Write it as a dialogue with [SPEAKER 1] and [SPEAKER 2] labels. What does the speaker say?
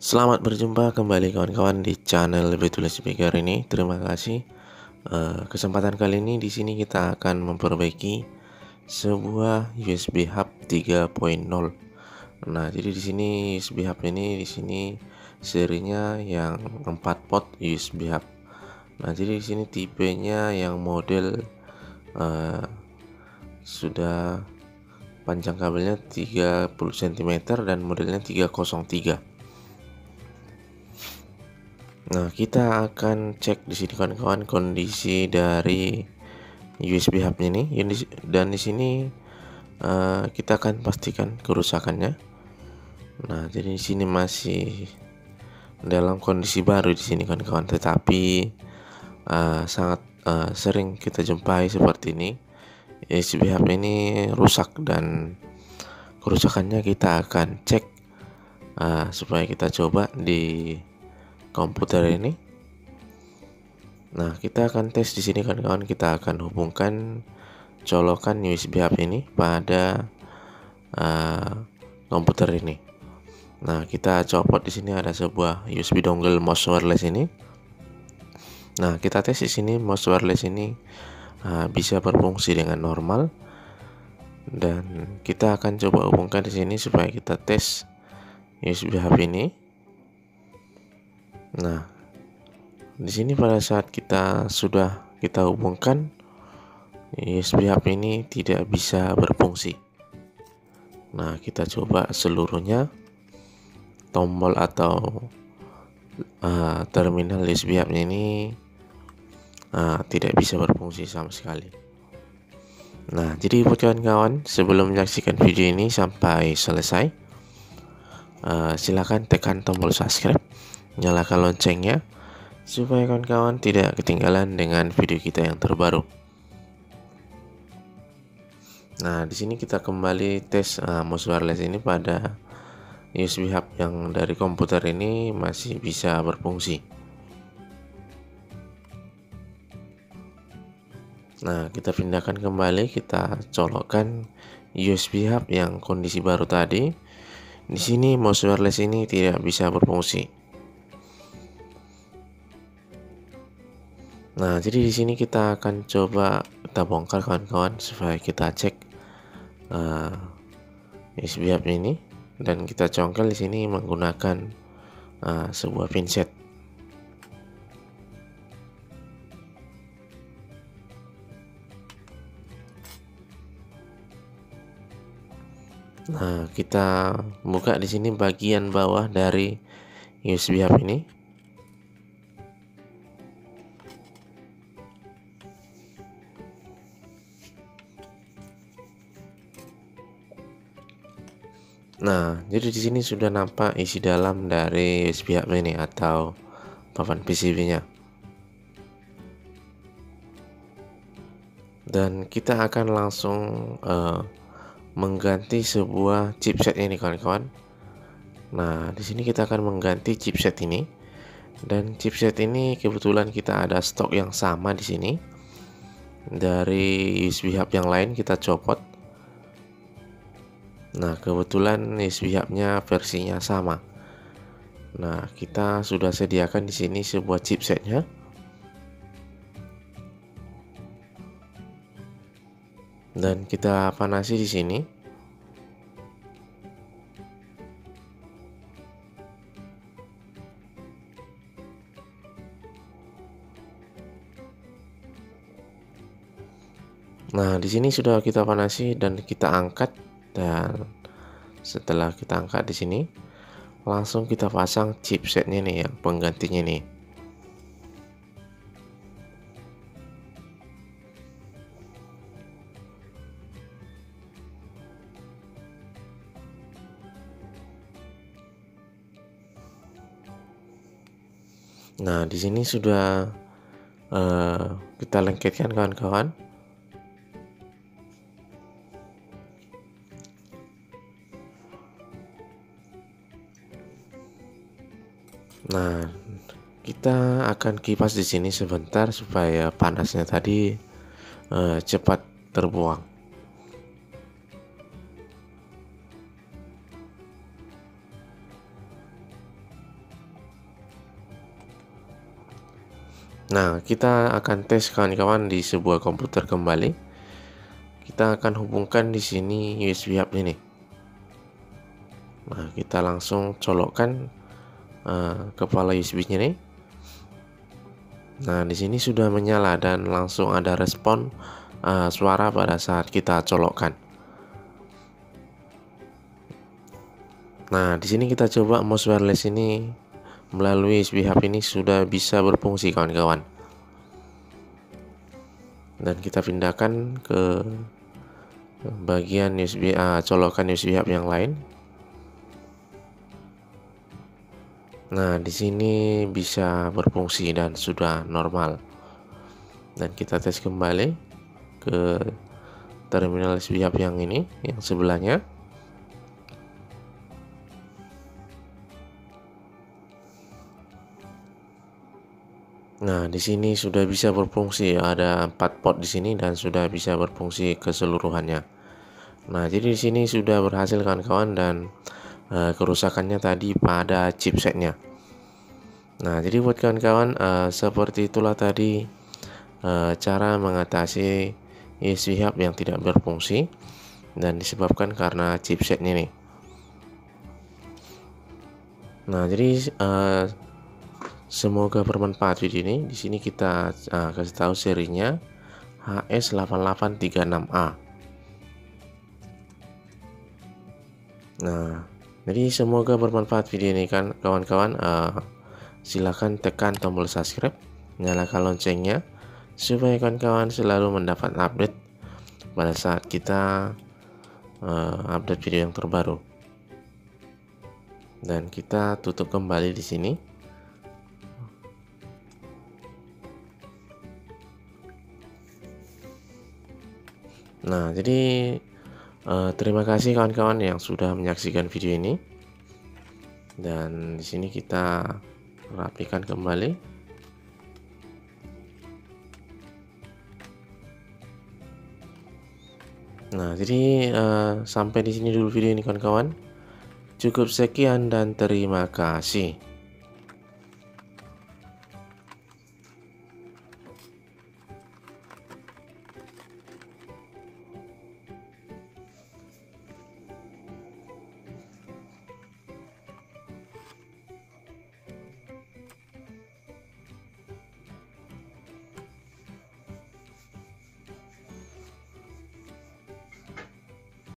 [SPEAKER 1] Selamat berjumpa kembali kawan-kawan di channel Betul Speaker ini. Terima kasih. Kesempatan kali ini di sini kita akan memperbaiki sebuah USB hub 3.0. Nah, jadi di sini USB hub ini di sini serinya yang 4 port USB hub. Nah, jadi di sini tipenya yang model sudah panjang kabelnya 30 cm dan modelnya 303. Nah, kita akan cek di sini kawan-kawan kondisi dari USB hub-nya ini. Dan di sini kita akan pastikan kerusakannya. Nah, jadi di sini masih dalam kondisi baru di sini kawan-kawan, tetapi sangat sering kita jumpai seperti ini. USB hub ini rusak dan kerusakannya kita akan cek supaya kita coba di komputer ini. Nah, kita akan tes di sini kawan-kawan. Kita akan hubungkan colokan USB hub ini pada komputer ini. Nah, kita copot di sini ada sebuah USB dongle mouse wireless ini. Nah, kita tes di sini mouse wireless ini bisa berfungsi dengan normal. Dan kita akan coba hubungkan di sini supaya kita tes USB hub ini. Nah, di sini pada saat kita hubungkan, USB hub ini tidak bisa berfungsi. Nah, kita coba seluruhnya, tombol atau terminal USB hub ini tidak bisa berfungsi sama sekali. Nah, jadi buat kawan-kawan, sebelum menyaksikan video ini sampai selesai, silakan tekan tombol subscribe, nyalakan loncengnya supaya kawan-kawan tidak ketinggalan dengan video kita yang terbaru. Nah, di sini kita kembali tes mouse wireless ini pada USB hub yang dari komputer ini masih bisa berfungsi. Nah, kita pindahkan kembali, kita colokkan USB hub yang kondisi baru tadi. Di sini mouse wireless ini tidak bisa berfungsi. Nah, jadi di sini kita akan coba kita bongkar kawan-kawan supaya kita cek USB hub ini, dan kita congkel di sini menggunakan sebuah pinset. Nah, kita buka di sini bagian bawah dari USB hub ini. Nah, jadi di sini sudah nampak isi dalam dari USB hub ini atau papan PCB-nya. Dan kita akan langsung mengganti sebuah chipset ini kawan-kawan. Nah, di sini kita akan mengganti chipset ini. Dan chipset ini kebetulan kita ada stok yang sama di sini. Dari USB hub yang lain kita copot. Nah, kebetulan USB hub-nya versinya sama. Nah, kita sudah sediakan di sini sebuah chipsetnya. Dan kita panasi di sini. Nah, di sini sudah kita panasi dan kita angkat, dan setelah kita angkat di sini, langsung kita pasang chipsetnya nih, yang penggantinya nih. Nah, di sini sudah kita lengketkan kawan-kawan. Nah, kita akan kipas di sini sebentar supaya panasnya tadi cepat terbuang. Nah, kita akan tes kawan-kawan di sebuah komputer kembali. Kita akan hubungkan di sini USB hub ini. Nah, kita langsung colokkan kepala USB-nya nih. Nah, di sini sudah menyala dan langsung ada respon suara pada saat kita colokkan. Nah, di sini kita coba mouse wireless ini melalui USB hub ini sudah bisa berfungsi kawan-kawan. Dan kita pindahkan ke bagian USB colokan USB hub yang lain. Nah, di sini bisa berfungsi dan sudah normal. Dan kita tes kembali ke terminal USB hub yang ini, yang sebelahnya. Nah, di sini sudah bisa berfungsi, ada 4 port di sini dan sudah bisa berfungsi keseluruhannya. Nah, jadi di sini sudah berhasil kawan-kawan dan kerusakannya tadi pada chipsetnya. Nah, jadi buat kawan-kawan seperti itulah tadi cara mengatasi USB hub yang tidak berfungsi dan disebabkan karena chipsetnya nih. Nah, jadi semoga bermanfaat video ini. Di sini kita kasih tahu serinya HS8836A. Nah, jadi semoga bermanfaat video ini kan kawan-kawan. Silahkan tekan tombol subscribe, nyalakan loncengnya supaya kawan-kawan selalu mendapat update pada saat kita update video yang terbaru. Dan kita tutup kembali di sini. Nah, jadi terima kasih kawan-kawan yang sudah menyaksikan video ini. Dan di sini kita rapikan kembali. Nah, jadi sampai di sini dulu video ini kawan-kawan. Cukup sekian dan terima kasih.